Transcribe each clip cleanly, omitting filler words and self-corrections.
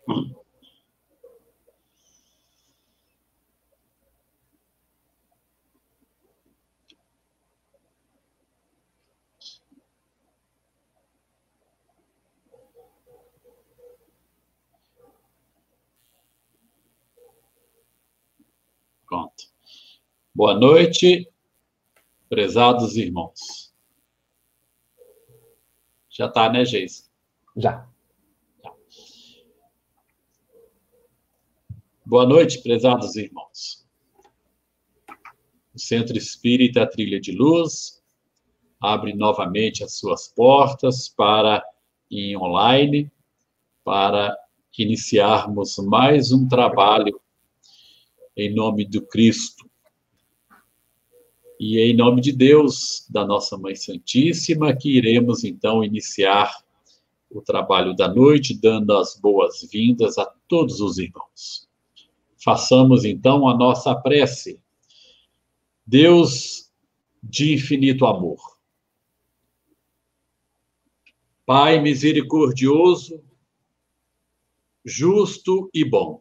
Pronto. Boa noite, prezados irmãos. Já está, né, Geisa? Já. Boa noite, prezados irmãos. O Centro Espírita Trilha de Luz abre novamente as suas portas para em online, para iniciarmos mais um trabalho em nome do Cristo e em nome de Deus, da nossa Mãe Santíssima, que iremos então iniciar o trabalho da noite, dando as boas-vindas a todos os irmãos. Façamos então a nossa prece. Deus de infinito amor, Pai misericordioso, justo e bom,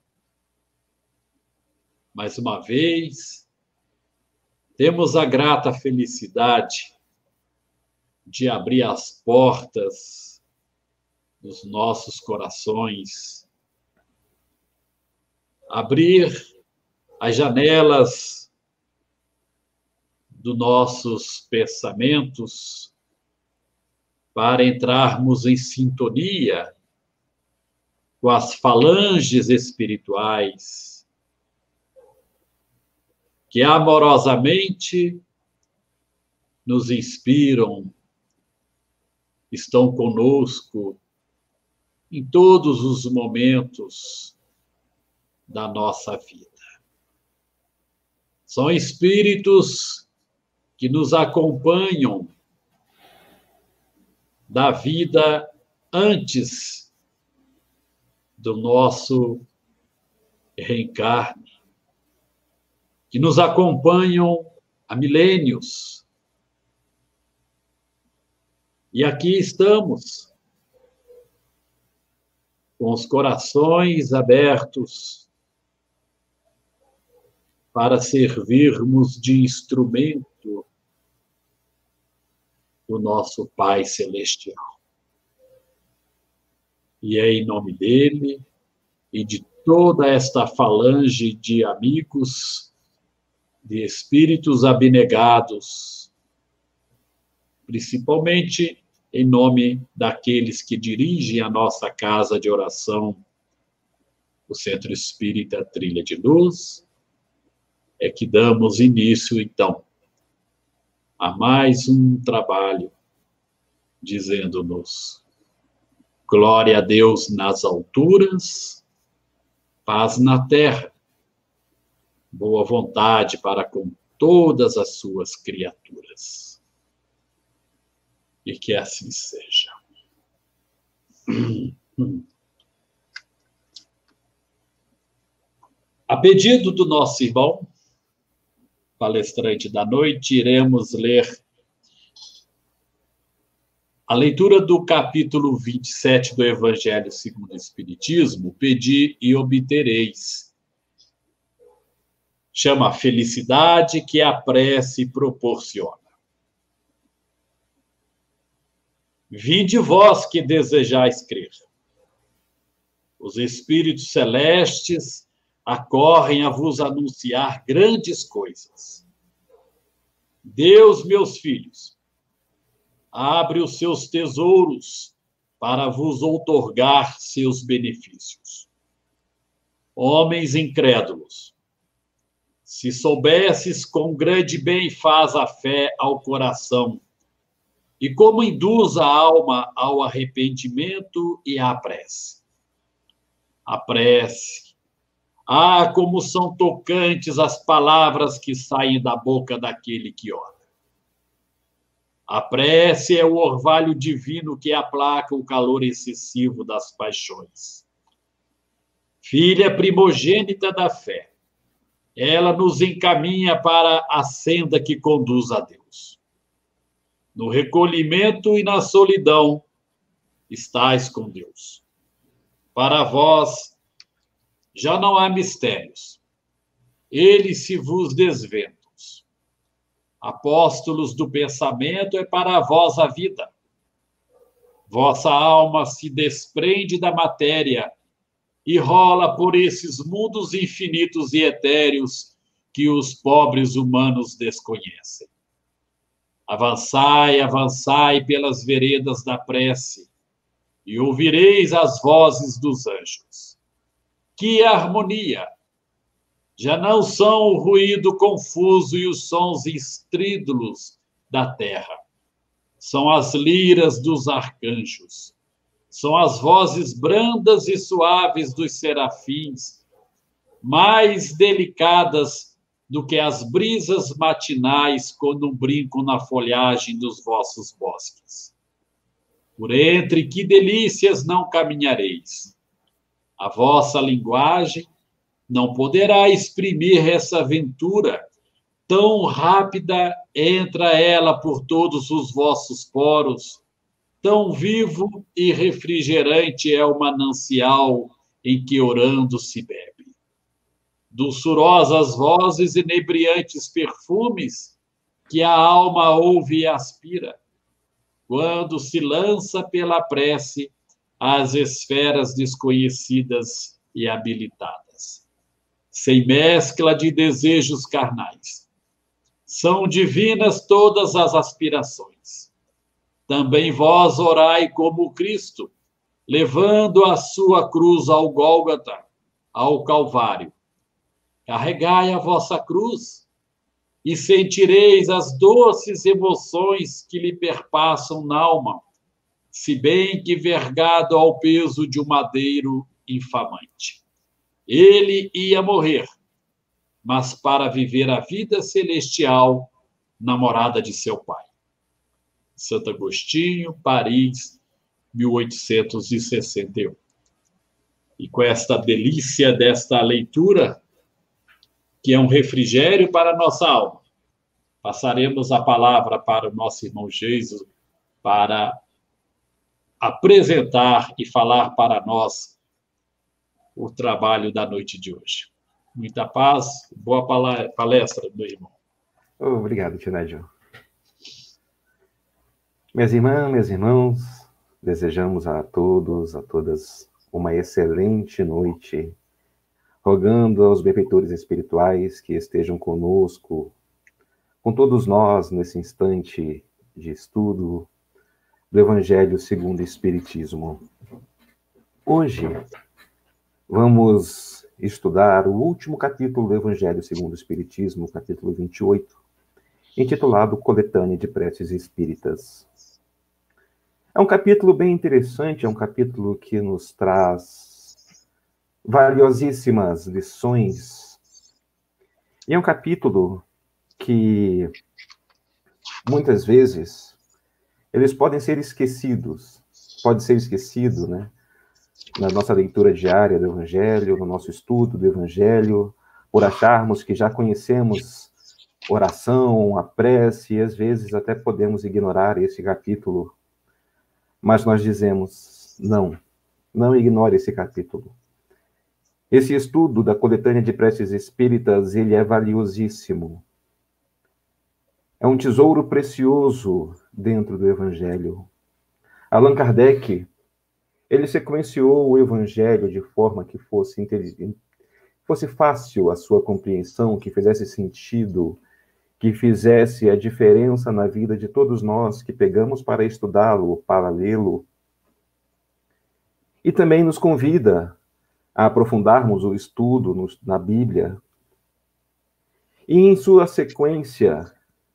mais uma vez, temos a grata felicidade de abrir as portas dos nossos corações, abrir as janelas dos nossos pensamentos para entrarmos em sintonia com as falanges espirituais que amorosamente nos inspiram, estão conosco em todos os momentos da nossa vida. São espíritos que nos acompanham da vida antes do nosso reencarne, que nos acompanham há milênios. E aqui estamos, com os corações abertos para servirmos de instrumento do nosso Pai Celestial. E é em nome dele e de toda esta falange de amigos, de espíritos abnegados, principalmente em nome daqueles que dirigem a nossa casa de oração, o Centro Espírita Trilha de Luz, é que damos início, então, a mais um trabalho, dizendo-nos: glória a Deus nas alturas, paz na terra, boa vontade para com todas as suas criaturas. E que assim seja. A pedido do nosso irmão, palestrante da noite, iremos ler a leitura do capítulo 27 do Evangelho segundo o Espiritismo, Pedi e obtereis. Chama a felicidade que a prece proporciona. Vinde vós que desejais crer. Os espíritos celestes acorrem a vos anunciar grandes coisas. Deus, meus filhos, abre os seus tesouros para vos outorgar seus benefícios. Homens incrédulos, se soubesses quão grande bem faz a fé ao coração e como induz a alma ao arrependimento e à prece. A prece. Ah, como são tocantes as palavras que saem da boca daquele que ora. A prece é o orvalho divino que aplaca o calor excessivo das paixões. Filha primogênita da fé, ela nos encaminha para a senda que conduz a Deus. No recolhimento e na solidão, estás com Deus. Para vós já não há mistérios. Eles se vos desventam. Apóstolos do pensamento, é para vós a vida. Vossa alma se desprende da matéria e rola por esses mundos infinitos e etéreos que os pobres humanos desconhecem. Avançai, avançai pelas veredas da prece e ouvireis as vozes dos anjos. Que harmonia! Já não são o ruído confuso e os sons estrídulos da terra. São as liras dos arcanjos. São as vozes brandas e suaves dos serafins, mais delicadas do que as brisas matinais quando brincam na folhagem dos vossos bosques. Por entre que delícias não caminhareis. A vossa linguagem não poderá exprimir essa aventura. Tão rápida entra ela por todos os vossos poros, tão vivo e refrigerante é o manancial em que orando se bebe. Dulçurosas vozes, inebriantes perfumes, que a alma ouve e aspira, quando se lança pela prece às esferas desconhecidas e habilitadas, sem mescla de desejos carnais. São divinas todas as aspirações. Também vós orai como Cristo, levando a sua cruz ao Gólgota, ao Calvário. Carregai a vossa cruz e sentireis as doces emoções que lhe perpassam na alma, se bem que vergado ao peso de um madeiro infamante. Ele ia morrer, mas para viver a vida celestial na morada de seu pai. Santo Agostinho, Paris, 1861. E com esta delícia desta leitura, que é um refrigério para a nossa alma, passaremos a palavra para o nosso irmão Geiso para apresentar e falar para nós o trabalho da noite de hoje. Muita paz, boa palestra, meu irmão. Obrigado, tio Nédio. Minhas irmãs, meus irmãos, desejamos a todos, a todas, uma excelente noite, rogando aos benfeitores espirituais que estejam conosco, com todos nós, nesse instante de estudo do Evangelho segundo o Espiritismo. Hoje, vamos estudar o último capítulo do Evangelho segundo o Espiritismo, capítulo 28, intitulado Coletânea de Preces Espíritas. É um capítulo bem interessante, é um capítulo que nos traz valiosíssimas lições. E é um capítulo que, muitas vezes, eles podem ser esquecidos. Pode ser esquecido, né? Na nossa leitura diária do Evangelho, no nosso estudo do Evangelho, por acharmos que já conhecemos oração, a prece, e às vezes até podemos ignorar esse capítulo. Mas nós dizemos, não ignore esse capítulo. Esse estudo da coletânea de preces espíritas, ele é valiosíssimo. É um tesouro precioso dentro do Evangelho. Allan Kardec, ele sequenciou o Evangelho de forma que fosse inteligente, fosse fácil a sua compreensão, que fizesse sentido, que fizesse a diferença na vida de todos nós que pegamos para estudá-lo, para lê-lo. E também nos convida a aprofundarmos o estudo na Bíblia. E em sua sequência,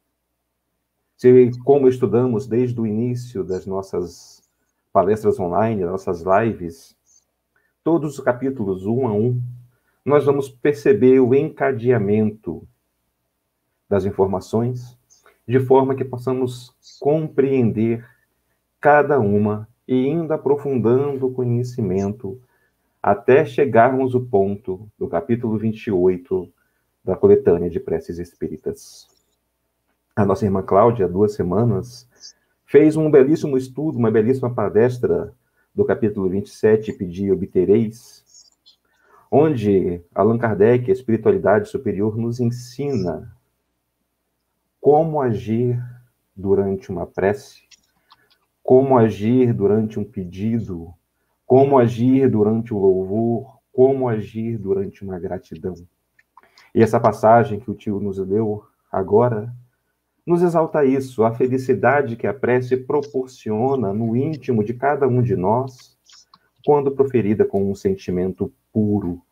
como estudamos desde o início das nossas palestras online, das nossas lives, todos os capítulos, um a um, nós vamos perceber o encadeamento das informações, de forma que possamos compreender cada uma e indo aprofundando o conhecimento até chegarmos ao ponto do capítulo 28 da coletânea de preces espíritas. A nossa irmã Cláudia, há 2 semanas, fez um belíssimo estudo, uma belíssima palestra do capítulo 27, Pedi e obtereis, onde Allan Kardec, a espiritualidade superior, nos ensina como agir durante uma prece, como agir durante um pedido, como agir durante o louvor, como agir durante uma gratidão. E essa passagem que o tio nos leu agora nos exalta isso, a felicidade que a prece proporciona no íntimo de cada um de nós, quando proferida com um sentimento puro.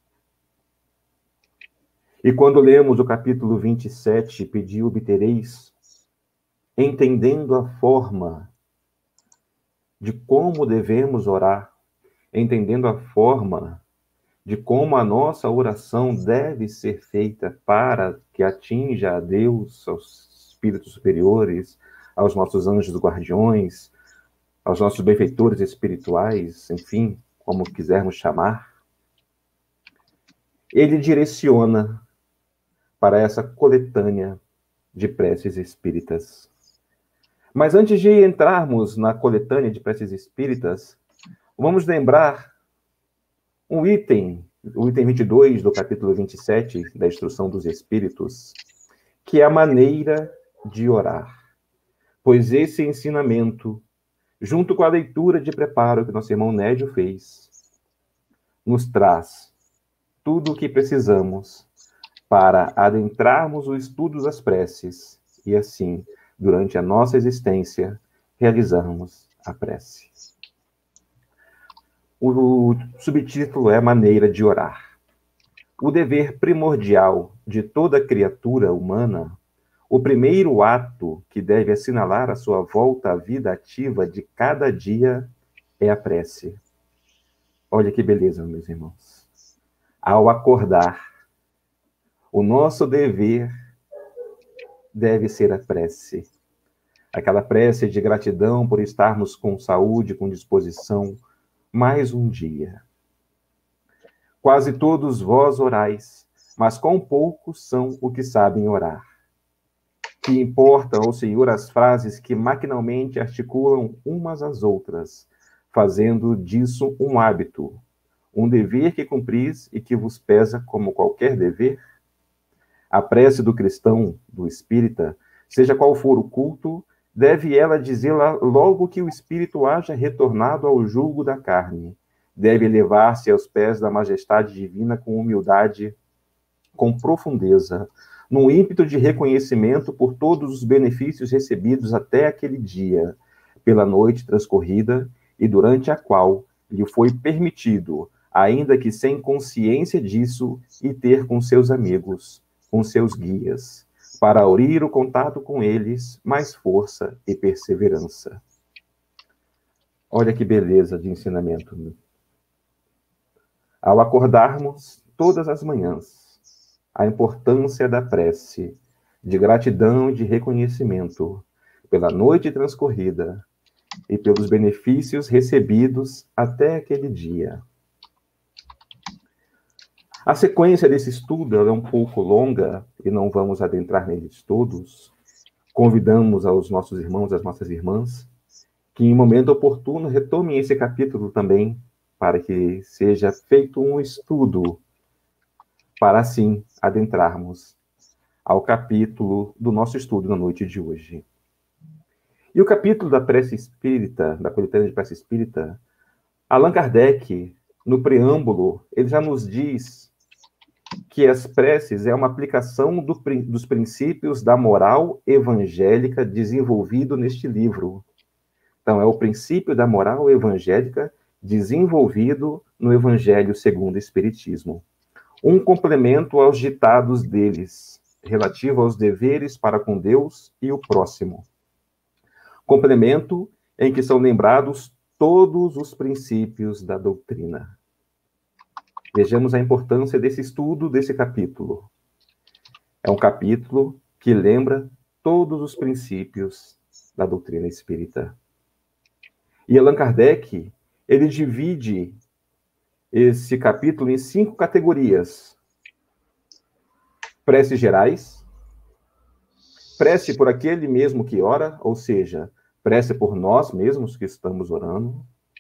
E quando lemos o capítulo 27, Pedi e obtereis, entendendo a forma de como devemos orar, entendendo a forma de como a nossa oração deve ser feita para que atinja a Deus, aos espíritos superiores, aos nossos anjos guardiões, aos nossos benfeitores espirituais, enfim, como quisermos chamar, ele direciona para essa coletânea de preces espíritas. Mas antes de entrarmos na coletânea de preces espíritas, vamos lembrar um item, o item 22 do capítulo 27 da Instrução dos Espíritos, que é a maneira de orar. Pois esse ensinamento, junto com a leitura de preparo que nosso irmão Nédio fez, nos traz tudo o que precisamos para adentrarmos o estudo das preces e, assim, durante a nossa existência, realizarmos a prece. O subtítulo é Maneira de Orar. O dever primordial de toda criatura humana, o primeiro ato que deve assinalar a sua volta à vida ativa de cada dia é a prece. Olha que beleza, meus irmãos. Ao acordar, o nosso dever deve ser a prece. Aquela prece de gratidão por estarmos com saúde, com disposição, mais um dia. Quase todos vós orais, mas quão poucos são o que sabem orar. Que importam ao Senhor as frases que maquinalmente articulam umas às outras, fazendo disso um hábito, um dever que cumpris e que vos pesa como qualquer dever? A prece do cristão, do espírita, seja qual for o culto, deve ela dizê-la logo que o espírito haja retornado ao jugo da carne. Deve elevar-se aos pés da majestade divina com humildade, com profundeza, num ímpeto de reconhecimento por todos os benefícios recebidos até aquele dia, pela noite transcorrida e durante a qual lhe foi permitido, ainda que sem consciência disso, ir ter com seus amigos, com seus guias, para aurir o contato com eles, mais força e perseverança. Olha que beleza de ensinamento. Ao acordarmos todas as manhãs, a importância da prece, de gratidão e de reconhecimento pela noite transcorrida e pelos benefícios recebidos até aquele dia. A sequência desse estudo é um pouco longa e não vamos adentrar neles todos. Convidamos aos nossos irmãos, às nossas irmãs, que em momento oportuno retomem esse capítulo também, para que seja feito um estudo, para assim adentrarmos ao capítulo do nosso estudo na noite de hoje. E o capítulo da prece espírita, da coletânea de prece espírita, Allan Kardec, no preâmbulo, ele já nos diz que as preces é uma aplicação dos princípios da moral evangélica desenvolvido neste livro. Então, é o princípio da moral evangélica desenvolvido no Evangelho segundo o Espiritismo. Um complemento aos ditados deles, relativo aos deveres para com Deus e o próximo. Complemento em que são lembrados todos os princípios da doutrina. Vejamos a importância desse estudo, desse capítulo. É um capítulo que lembra todos os princípios da doutrina espírita. E Allan Kardec, ele divide esse capítulo em 5 categorias. Preces gerais, prece por aquele mesmo que ora, ou seja, prece por nós mesmos que estamos orando.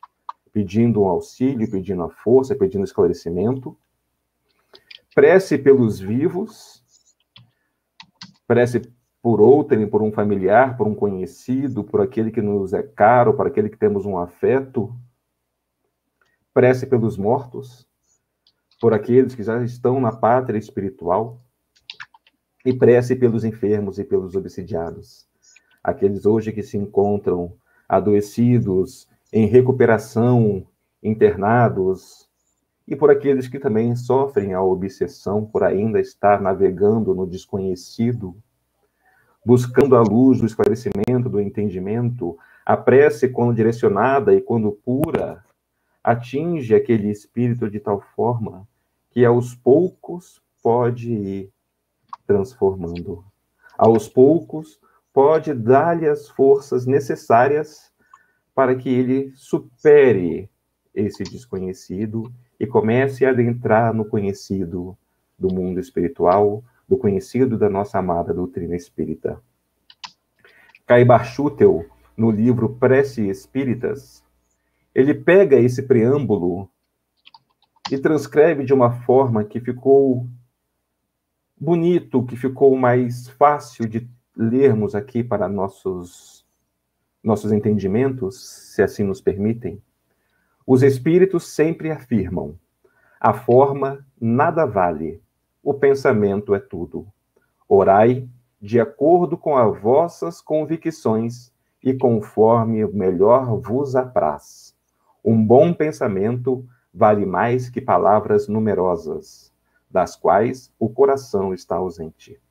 pedindo um auxílio, pedindo a força, pedindo esclarecimento. Prece pelos vivos, prece por outrem, por um familiar, por um conhecido, por aquele que nos é caro, por aquele que temos um afeto. Prece pelos mortos, por aqueles que já estão na pátria espiritual. E prece pelos enfermos e pelos obsidiados, aqueles hoje que se encontram adoecidos, em recuperação, internados, e por aqueles que também sofrem a obsessão por ainda estar navegando no desconhecido, buscando a luz do esclarecimento, do entendimento. A prece, quando direcionada e quando pura, atinge aquele espírito de tal forma que aos poucos pode ir transformando. Aos poucos pode dar-lhe as forças necessárias para que ele supere esse desconhecido e comece a adentrar no conhecido do mundo espiritual, do conhecido da nossa amada doutrina espírita. Caibar Schutel, no livro Prece Espíritas, ele pega esse preâmbulo e transcreve de uma forma que ficou bonito, que ficou mais fácil de lermos aqui para nossos entendimentos, se assim nos permitem. Os espíritos sempre afirmam: a forma nada vale, o pensamento é tudo. Orai de acordo com as vossas convicções e conforme o melhor vos apraz. Um bom pensamento vale mais que palavras numerosas, das quais o coração está ausente.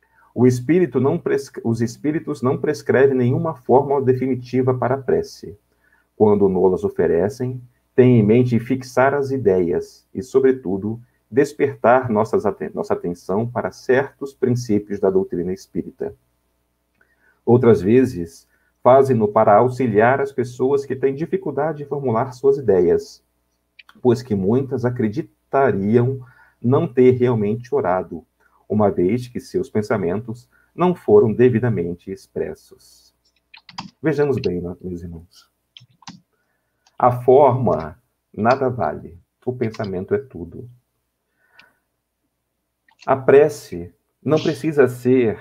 Os espíritos não prescrevem nenhuma fórmula definitiva para a prece. Quando nolas oferecem, têm em mente fixar as ideias e, sobretudo, despertar nossa atenção para certos princípios da doutrina espírita. Outras vezes, fazem-no para auxiliar as pessoas que têm dificuldade de formular suas ideias, pois que muitas acreditariam não ter realmente orado, uma vez que seus pensamentos não foram devidamente expressos. Vejamos bem, meus irmãos. A forma nada vale, o pensamento é tudo. A prece não precisa ser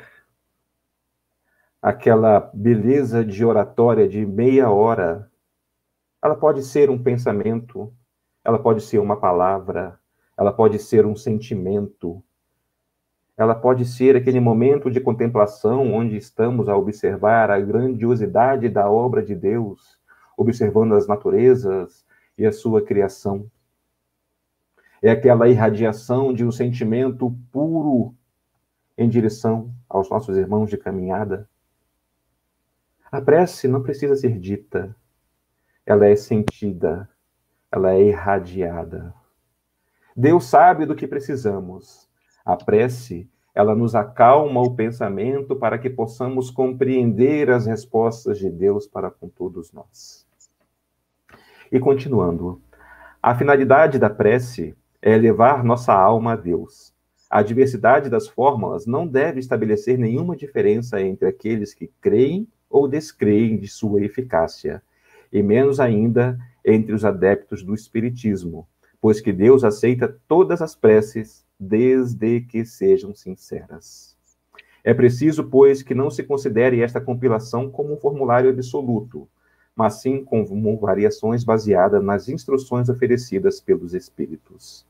aquela beleza de oratória de meia hora. Ela pode ser um pensamento, ela pode ser uma palavra, ela pode ser um sentimento, ela pode ser aquele momento de contemplação onde estamos a observar a grandiosidade da obra de Deus, observando as naturezas e a sua criação. É aquela irradiação de um sentimento puro em direção aos nossos irmãos de caminhada. A prece não precisa ser dita, ela é sentida, ela é irradiada. Deus sabe do que precisamos. A prece, ela nos acalma o pensamento para que possamos compreender as respostas de Deus para com todos nós. E continuando, a finalidade da prece é elevar nossa alma a Deus. A diversidade das fórmulas não deve estabelecer nenhuma diferença entre aqueles que creem ou descreem de sua eficácia, e menos ainda entre os adeptos do Espiritismo, pois que Deus aceita todas as preces, desde que sejam sinceras. É preciso, pois, que não se considere esta compilação como um formulário absoluto, mas sim como variações baseadas nas instruções oferecidas pelos Espíritos.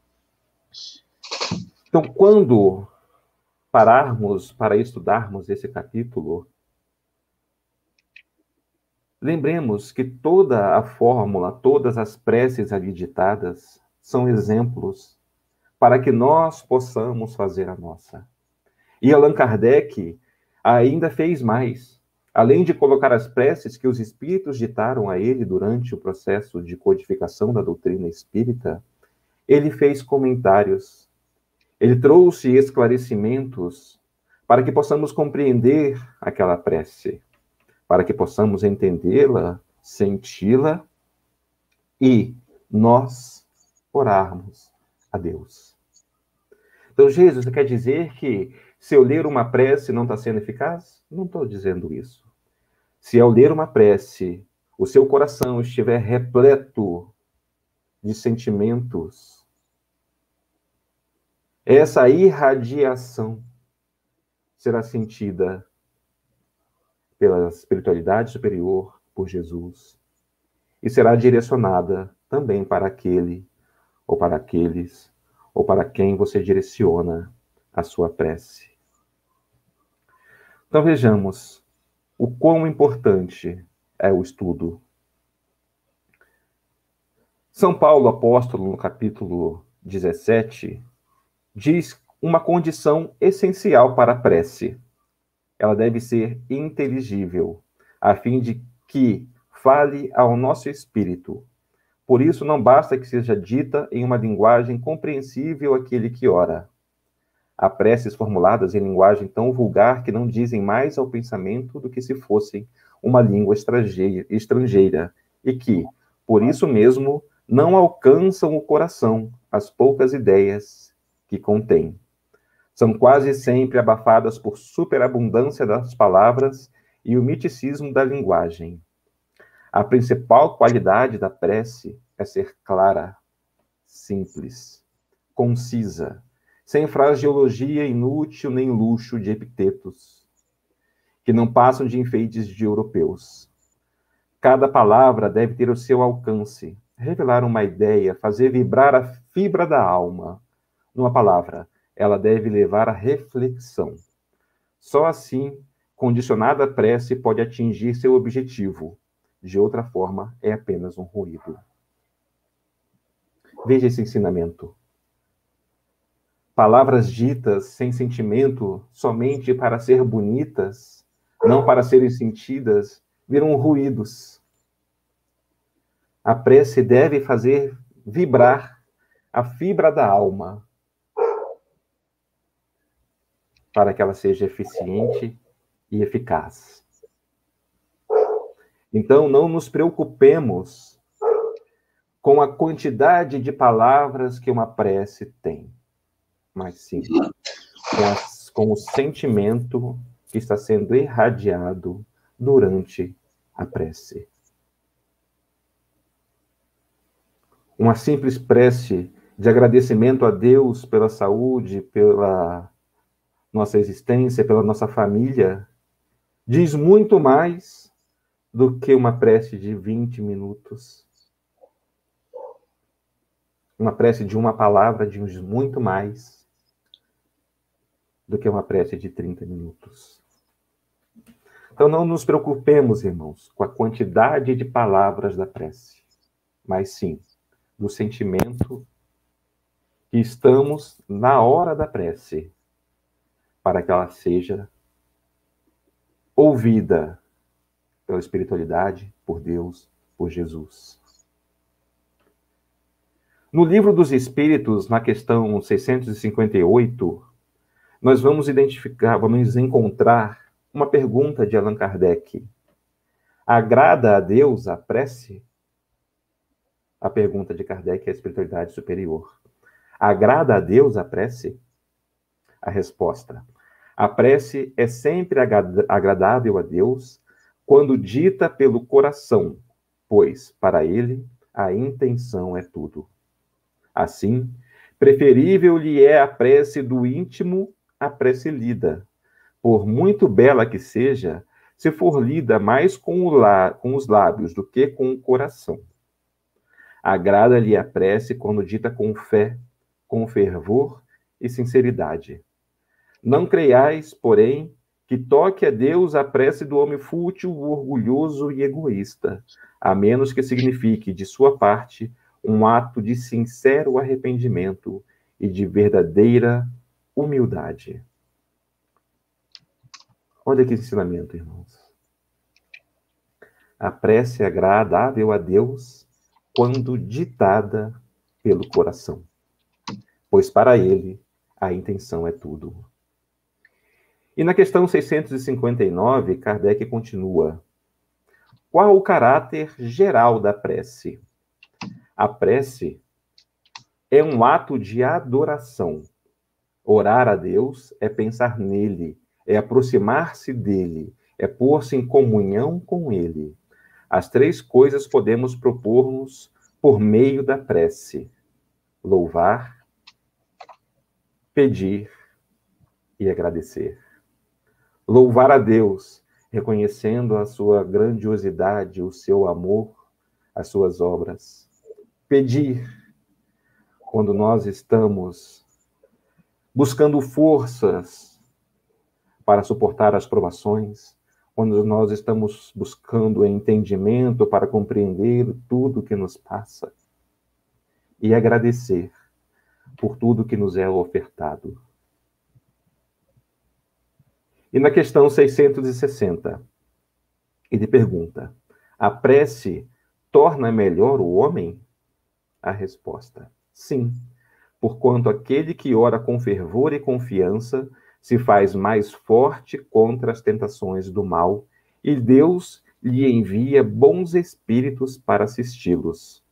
Então, quando pararmos para estudarmos esse capítulo, lembremos que toda a fórmula, todas as preces ali ditadas, são exemplos para que nós possamos fazer a nossa. E Allan Kardec ainda fez mais. Além de colocar as preces que os espíritos ditaram a ele durante o processo de codificação da doutrina espírita, ele fez comentários. Ele trouxe esclarecimentos para que possamos compreender aquela prece, para que possamos entendê-la, senti-la e nós orarmos a Deus. Então, Jesus, quer dizer que se eu ler uma prece não está sendo eficaz? Não estou dizendo isso. Se ao ler uma prece, o seu coração estiver repleto de sentimentos, essa irradiação será sentida pela espiritualidade superior, por Jesus, e será direcionada também para aquele, ou para aqueles, ou para quem você direciona a sua prece. Então vejamos o quão importante é o estudo. São Paulo, apóstolo, no capítulo 17, diz uma condição essencial para a prece. Ela deve ser inteligível, a fim de que fale ao nosso espírito. Por isso, não basta que seja dita em uma linguagem compreensível àquele que ora. Há preces formuladas em linguagem tão vulgar que não dizem mais ao pensamento do que se fossem uma língua estrangeira, e que, por isso mesmo, não alcançam o coração as poucas ideias que contêm. São quase sempre abafadas por superabundância das palavras e o miticismo da linguagem. A principal qualidade da prece é ser clara, simples, concisa, sem fraseologia inútil nem luxo de epitetos, que não passam de enfeites de europeus. Cada palavra deve ter o seu alcance, revelar uma ideia, fazer vibrar a fibra da alma. Numa palavra, ela deve levar à reflexão. Só assim, condicionada a prece, pode atingir seu objetivo. De outra forma, é apenas um ruído. Veja esse ensinamento. Palavras ditas sem sentimento, somente para ser bonitas, não para serem sentidas, viram ruídos. A prece deve fazer vibrar a fibra da alma, para que ela seja eficiente e eficaz. Então, não nos preocupemos com a quantidade de palavras que uma prece tem, mas sim com o sentimento que está sendo irradiado durante a prece. Uma simples prece de agradecimento a Deus pela saúde, pela nossa existência, pela nossa família, diz muito mais do que uma prece de 20 minutos. Uma prece de uma palavra diz muito mais do que uma prece de 30 minutos. Então não nos preocupemos, irmãos, com a quantidade de palavras da prece, mas sim do sentimento que estamos na hora da prece, para que ela seja ouvida pela espiritualidade, por Deus, por Jesus. No Livro dos Espíritos, na questão 658, nós vamos encontrar uma pergunta de Allan Kardec. Agrada a Deus a prece? A pergunta de Kardec é a espiritualidade superior. Agrada a Deus a prece? A resposta: a prece é sempre agradável a Deus quando dita pelo coração, pois, para ele, a intenção é tudo. Assim, preferível lhe é a prece do íntimo à prece lida, por muito bela que seja, se for lida mais com os lábios do que com o coração. Agrada-lhe a prece quando dita com fé, com fervor e sinceridade. Não creiais, porém, que toque a Deus a prece do homem fútil, orgulhoso e egoísta, a menos que signifique, de sua parte, um ato de sincero arrependimento e de verdadeira humildade. Olha que ensinamento, irmãos. A prece é agradável a Deus quando ditada pelo coração, pois para ele a intenção é tudo. E na questão 659, Kardec continua: qual o caráter geral da prece? A prece é um ato de adoração. Orar a Deus é pensar nele, é aproximar-se dele, é pôr-se em comunhão com ele. As 3 coisas podemos propor-nos por meio da prece: louvar, pedir e agradecer. Louvar a Deus, reconhecendo a sua grandiosidade, o seu amor, as suas obras. Pedir, quando nós estamos buscando forças para suportar as provações, quando nós estamos buscando entendimento para compreender tudo que nos passa, e agradecer por tudo que nos é ofertado. E na questão 660, ele pergunta: a prece torna melhor o homem? A resposta: sim, porquanto aquele que ora com fervor e confiança se faz mais forte contra as tentações do mal, e Deus lhe envia bons espíritos para assisti-los.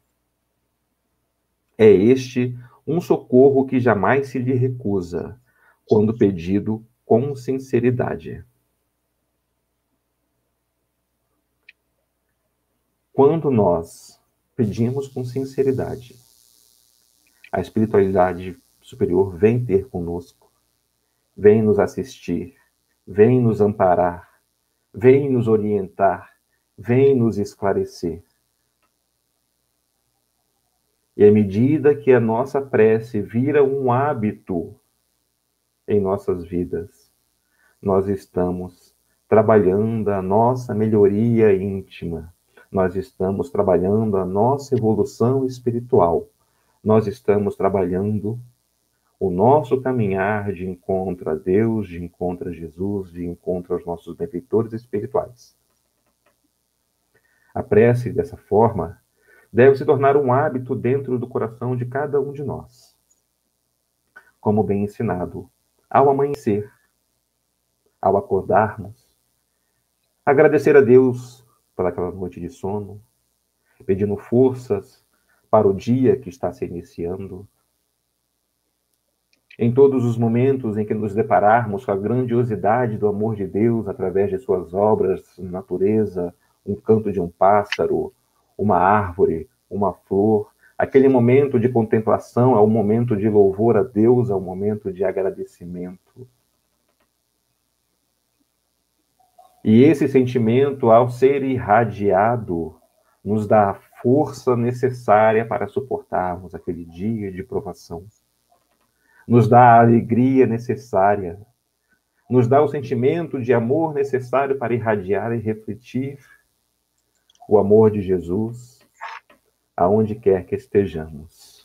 É este um socorro que jamais se lhe recusa, quando pedido com sinceridade. Quando nós pedimos com sinceridade, a espiritualidade superior vem ter conosco, vem nos assistir, vem nos amparar, vem nos orientar, vem nos esclarecer. E à medida que a nossa prece vira um hábito em nossas vidas, nós estamos trabalhando a nossa melhoria íntima, nós estamos trabalhando a nossa evolução espiritual, nós estamos trabalhando o nosso caminhar de encontro a Deus, de encontro a Jesus, de encontro aos nossos benfeitores espirituais. A prece, dessa forma, deve se tornar um hábito dentro do coração de cada um de nós. Como bem ensinado, ao amanhecer, ao acordarmos, agradecer a Deus por aquela noite de sono, pedindo forças para o dia que está se iniciando. Em todos os momentos em que nos depararmos com a grandiosidade do amor de Deus através de suas obras, natureza, um canto de um pássaro, uma árvore, uma flor, aquele momento de contemplação é um momento de louvor a Deus, é um momento de agradecimento. E esse sentimento, ao ser irradiado, nos dá a força necessária para suportarmos aquele dia de provação. Nos dá a alegria necessária, nos dá o sentimento de amor necessário para irradiar e refletir o amor de Jesus aonde quer que estejamos.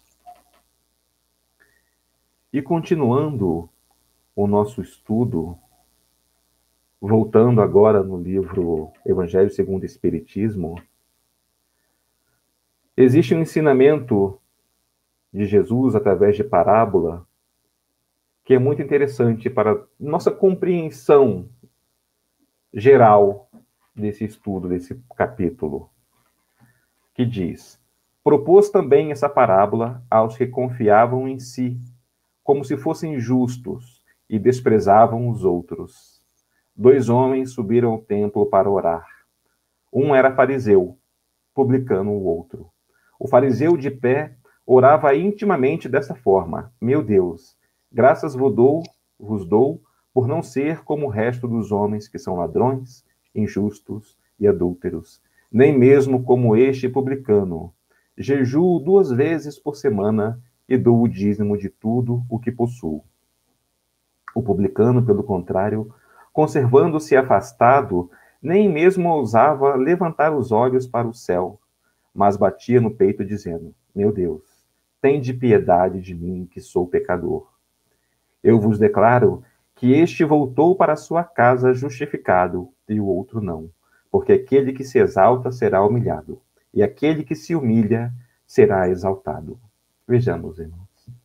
E continuando o nosso estudo, voltando agora no livro Evangelho segundo o Espiritismo, existe um ensinamento de Jesus através de parábola que é muito interessante para nossa compreensão geral desse estudo, desse capítulo, que diz: propôs também essa parábola aos que confiavam em si, como se fossem justos, e desprezavam os outros. 2 homens subiram ao templo para orar. Um era fariseu, publicano o outro. O fariseu de pé orava intimamente dessa forma: meu Deus, graças vos dou por não ser como o resto dos homens que são ladrões, injustos e adúlteros, nem mesmo como este publicano. Jejuo 2 vezes por semana e dou o dízimo de tudo o que possuo. O publicano, pelo contrário, conservando-se afastado, nem mesmo ousava levantar os olhos para o céu, mas batia no peito dizendo: meu Deus, tende piedade de mim, que sou pecador. Eu vos declaro que este voltou para sua casa justificado, e o outro não, porque aquele que se exalta será humilhado, e aquele que se humilha será exaltado. Vejamos, irmãos.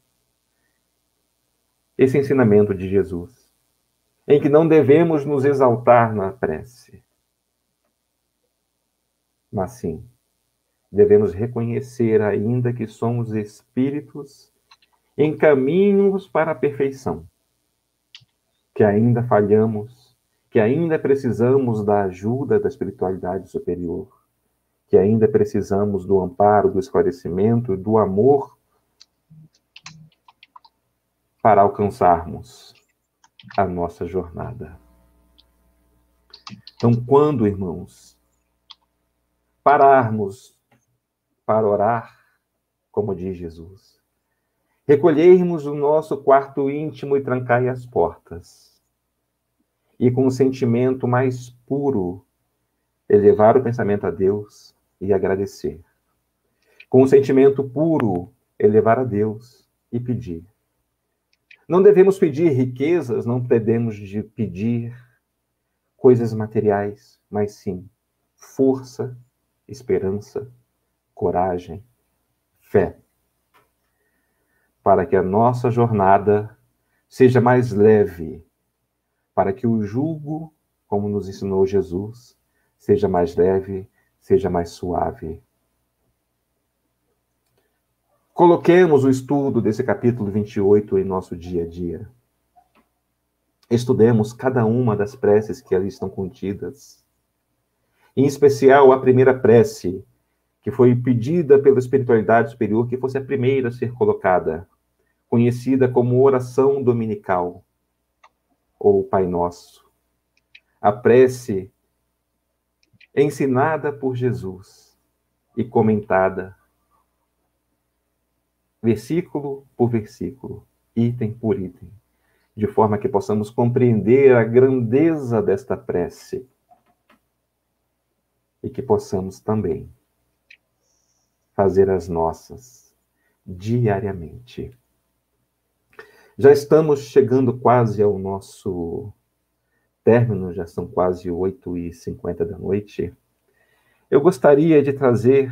Esse ensinamento de Jesus, em que não devemos nos exaltar na prece, mas sim, devemos reconhecer ainda que somos espíritos em caminhos para a perfeição, que ainda falhamos, que ainda precisamos da ajuda da espiritualidade superior, que ainda precisamos do amparo, do esclarecimento e do amor para alcançarmos a nossa jornada. Então, quando, irmãos, pararmos para orar, como diz Jesus, recolhermos o nosso quarto íntimo e trancai as portas, e com o sentimento mais puro, elevar o pensamento a Deus e agradecer. Com o sentimento puro, elevar a Deus e pedir. Não devemos pedir riquezas, não devemos de pedir coisas materiais, mas sim força, esperança, coragem, fé, para que a nossa jornada seja mais leve, para que o jugo, como nos ensinou Jesus, seja mais leve, seja mais suave. Coloquemos o estudo desse capítulo 28 em nosso dia a dia. Estudemos cada uma das preces que ali estão contidas. Em especial, a primeira prece, que foi pedida pela espiritualidade superior, que fosse a primeira a ser colocada, conhecida como oração dominical, ou Pai Nosso. A prece ensinada por Jesus e comentada versículo por versículo, item por item, de forma que possamos compreender a grandeza desta prece e que possamos também fazer as nossas diariamente. Já estamos chegando quase ao nosso término, já são quase 8h50 da noite. Eu gostaria de trazer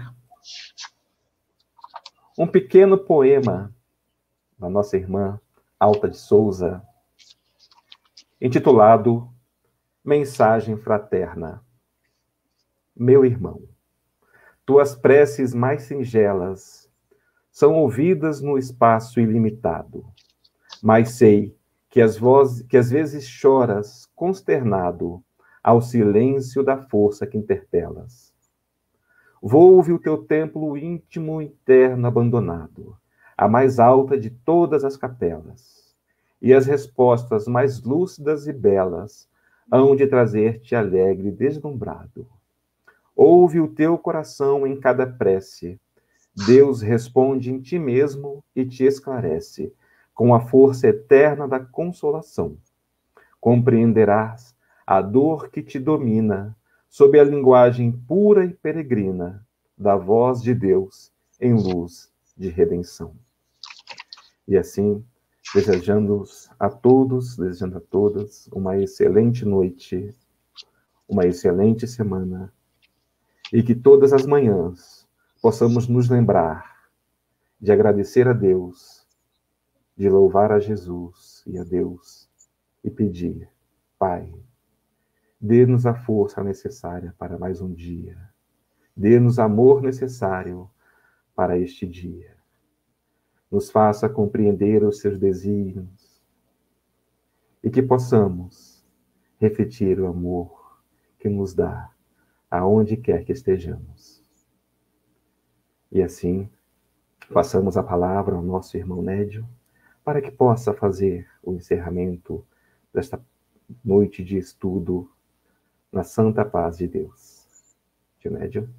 um pequeno poema da nossa irmã Alta de Souza, intitulado Mensagem Fraterna. Meu irmão, tuas preces mais singelas são ouvidas no espaço ilimitado, mas sei que às vezes choras consternado ao silêncio da força que interpelas. Volve o teu templo íntimo interno abandonado, a mais alta de todas as capelas, e as respostas mais lúcidas e belas hão de trazer-te alegre e deslumbrado. Ouve o teu coração em cada prece, Deus responde em ti mesmo e te esclarece, com a força eterna da consolação. Compreenderás a dor que te domina, sob a linguagem pura e peregrina da voz de Deus em luz de redenção. E assim, desejando a todas uma excelente noite, uma excelente semana, e que todas as manhãs possamos nos lembrar de agradecer a Deus, de louvar a Jesus e a Deus, e pedir, Pai, dê-nos a força necessária para mais um dia. Dê-nos amor necessário para este dia. Nos faça compreender os seus desígnios e que possamos refletir o amor que nos dá aonde quer que estejamos. E assim, passamos a palavra ao nosso irmão Nédio para que possa fazer o encerramento desta noite de estudo na santa paz de Deus. Tio Nédio.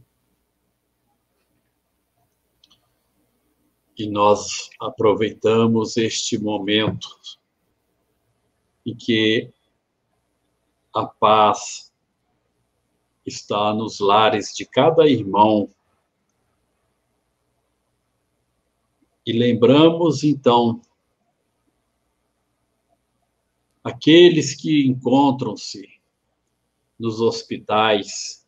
E nós aproveitamos este momento em que a paz está nos lares de cada irmão. E lembramos, então, aqueles que encontram-se nos hospitais,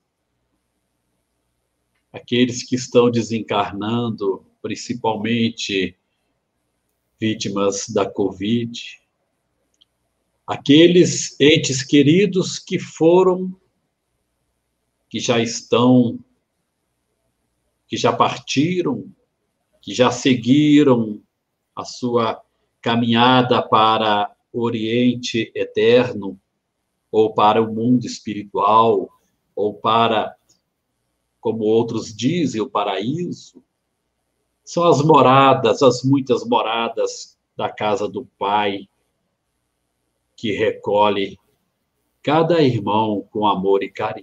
aqueles que estão desencarnando, principalmente vítimas da Covid, aqueles entes queridos que foram, que já estão, que já partiram, que já seguiram a sua caminhada para o Oriente Eterno, ou para o mundo espiritual, ou para como outros dizem, o paraíso, são as moradas, as muitas moradas da casa do Pai, que recolhe cada irmão com amor e carinho.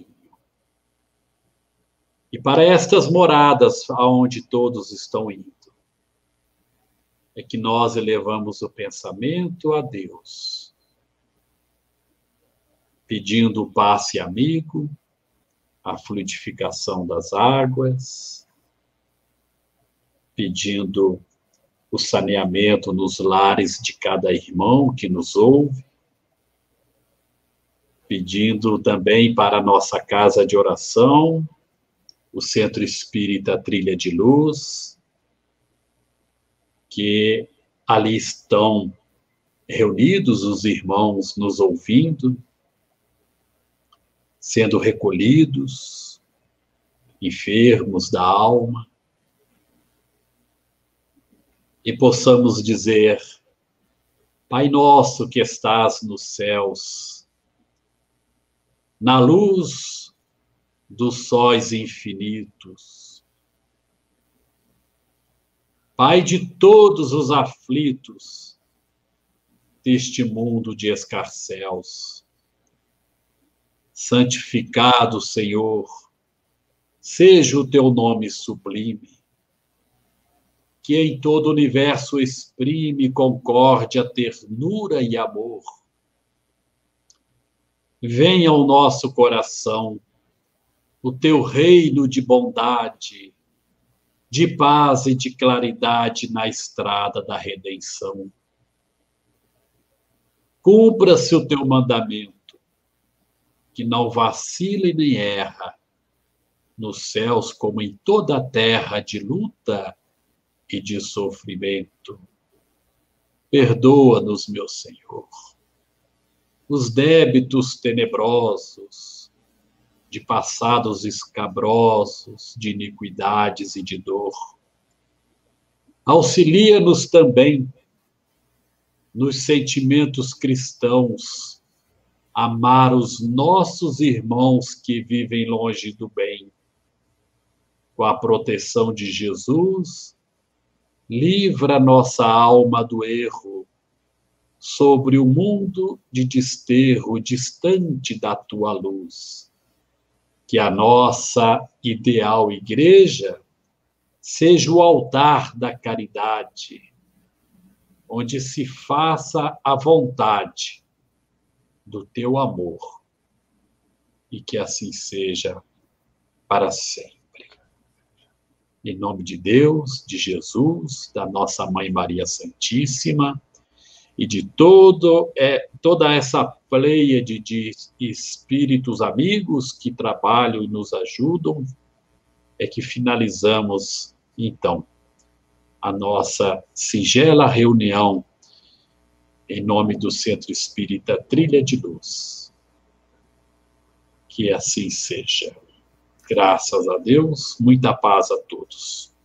E para estas moradas, aonde todos estão indo, é que nós elevamos o pensamento a Deus, pedindo o passe amigo, a fluidificação das águas, pedindo o saneamento nos lares de cada irmão que nos ouve, pedindo também para a nossa casa de oração, o Centro Espírita Trilha de Luz, que ali estão reunidos os irmãos nos ouvindo, sendo recolhidos, enfermos da alma, e possamos dizer: Pai nosso que estás nos céus, na luz dos sóis infinitos, Pai de todos os aflitos deste mundo de escarcéus, santificado, Senhor, seja o teu nome sublime, que em todo o universo exprime concórdia, ternura e amor. Venha ao nosso coração o teu reino de bondade, de paz e de claridade na estrada da redenção. Cumpra-se o teu mandamento, que não vacila e nem erra, nos céus como em toda a terra de luta e de sofrimento. Perdoa-nos, meu Senhor, os débitos tenebrosos, de passados escabrosos, de iniquidades e de dor. Auxilia-nos também nos sentimentos cristãos, amar os nossos irmãos que vivem longe do bem. Com a proteção de Jesus, livra nossa alma do erro, sobre o mundo de desterro, distante da tua luz. Que a nossa ideal igreja seja o altar da caridade, onde se faça a vontade do teu amor, e que assim seja para sempre. Em nome de Deus, de Jesus, da nossa Mãe Maria Santíssima, e de toda essa pleiade de espíritos amigos que trabalham e nos ajudam, é que finalizamos, então, a nossa singela reunião em nome do Centro Espírita Trilha de Luz. Que assim seja. Graças a Deus, muita paz a todos.